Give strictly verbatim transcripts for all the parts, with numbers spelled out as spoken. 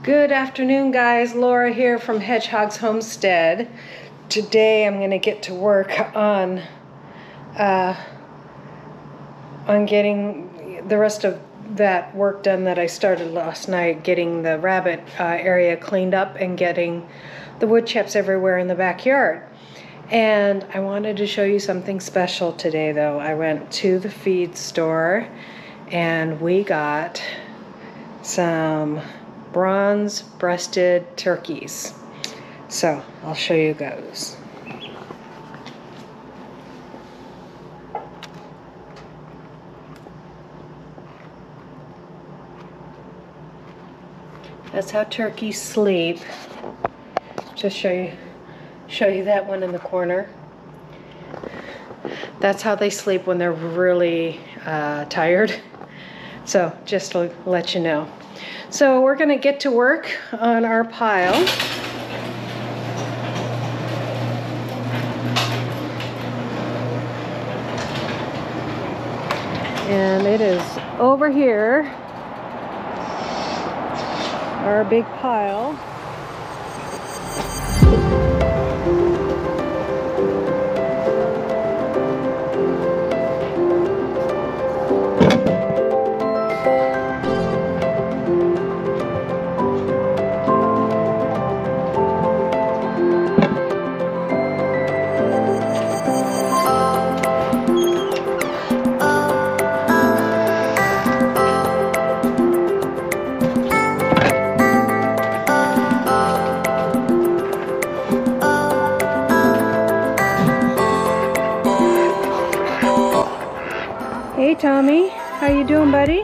Good afternoon, guys. Laura here from Hedgehog's Homestead. Today I'm going to get to work on uh, on getting the rest of that work done that I started last night, getting the rabbit uh, area cleaned up and getting the wood chips everywhere in the backyard. And I wanted to show you something special today, though. I went to the feed store and we got some bronze-breasted turkeys. So I'll show you those. That's how turkeys sleep. Just show you show you that one in the corner. That's how they sleep when they're really uh, tired. So just to let you know. So we're going to get to work on our pile. And it is over here, our big pile. Hey Tommy, how you doing, buddy?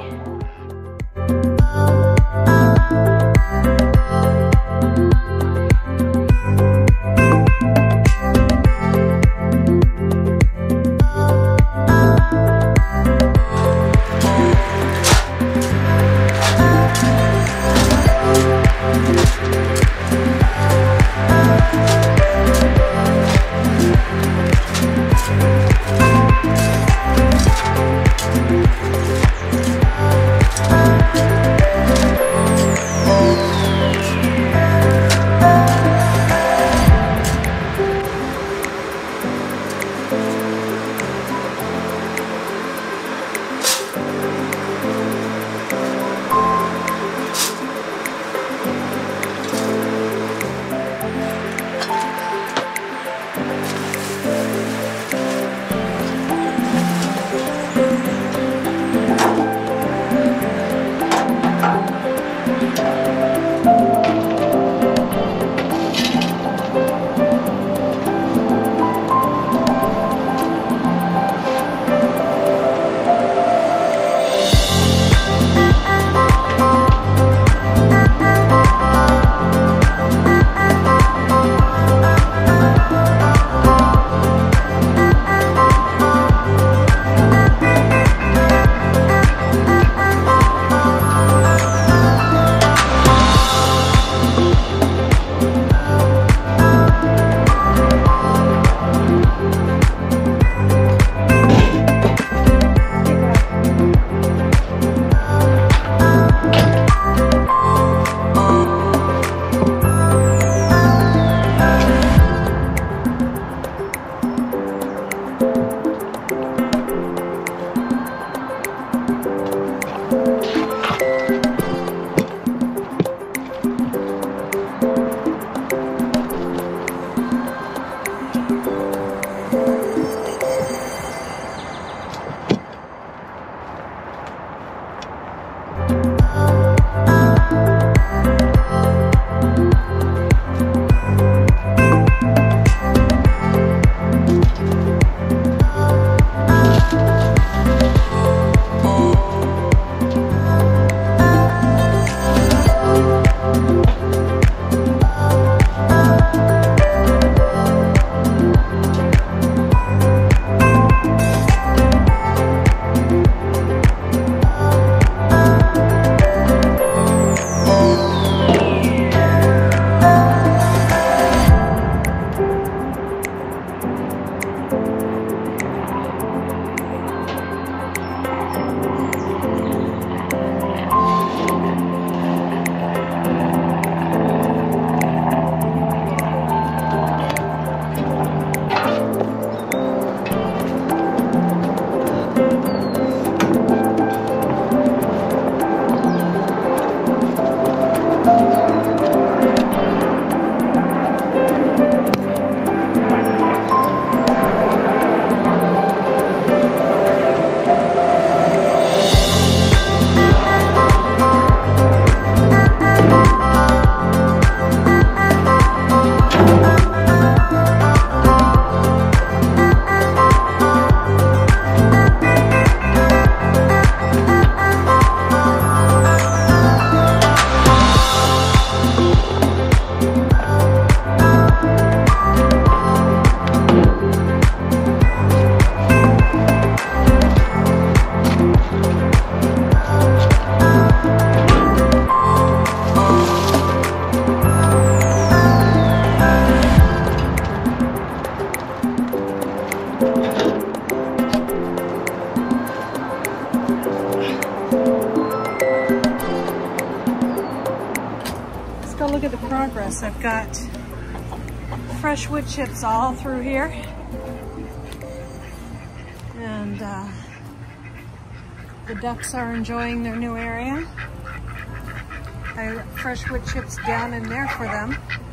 go look at the progress. I've got fresh wood chips all through here. And uh, the ducks are enjoying their new area. I got fresh wood chips down in there for them.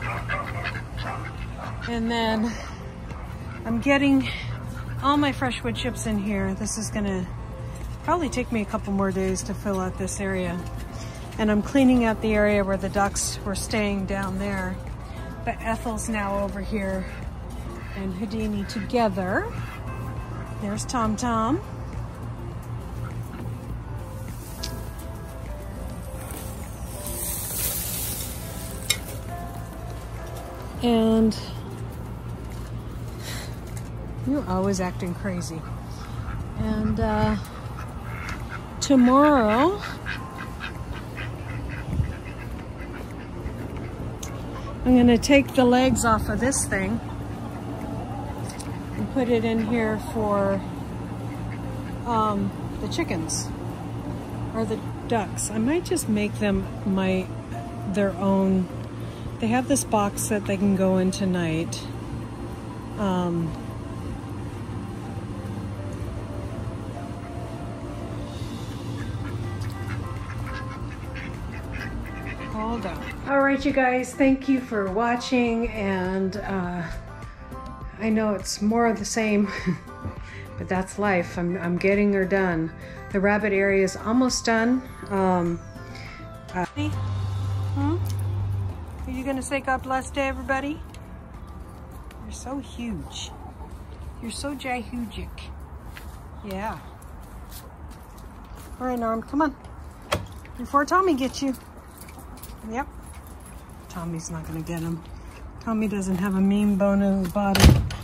And then I'm getting all my fresh wood chips in here. This is gonna probably take me a couple more days to fill out this area. And I'm cleaning out the area where the ducks were staying down there. But Ethel's now over here and Houdini together. There's Tom Tom. And you're always acting crazy. And uh, tomorrow, I'm gonna take the legs off of this thing and put it in here for um, the chickens or the ducks. I might just make them my their own. They have this box that they can go in tonight. Um, hold on. All right, you guys, thank you for watching. And uh, I know it's more of the same, but that's life. I'm, I'm getting her done. The rabbit area is almost done. Um, uh, hmm? Are you gonna say God bless to everybody? You're so huge. You're so jahugic. Yeah. All right, Norm, come on. Before Tommy gets you. Yep. Tommy's not gonna get him. Tommy doesn't have a mean bone in his body.